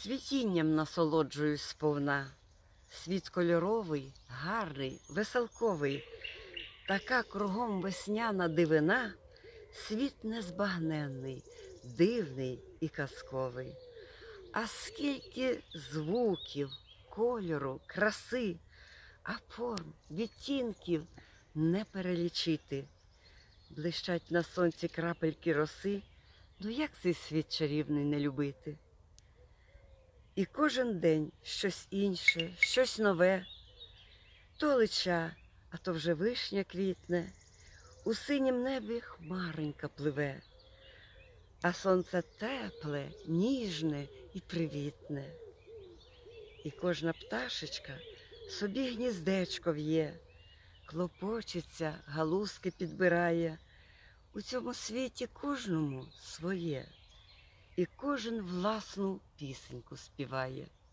Цвітінням насолоджуюсь сповна. Світ кольоровий, гарний, веселковий. Така кругом весняна дивина, світ незбагненний, дивний і казковий. А скільки звуків, кольору, краси, а форм, відтінків не перелічити. Блищать на сонці крапельки роси, ну як цей світ чарівний не любити? І кожен день щось інше, щось нове. То лича, а то вже вишня квітне, у синім небі хмаронька пливе, а сонце тепле, ніжне і привітне. І кожна пташечка собі гніздечко в'є, клопочеться, галузки підбирає. У цьому світі кожному своє, і кожен власну пісеньку співає.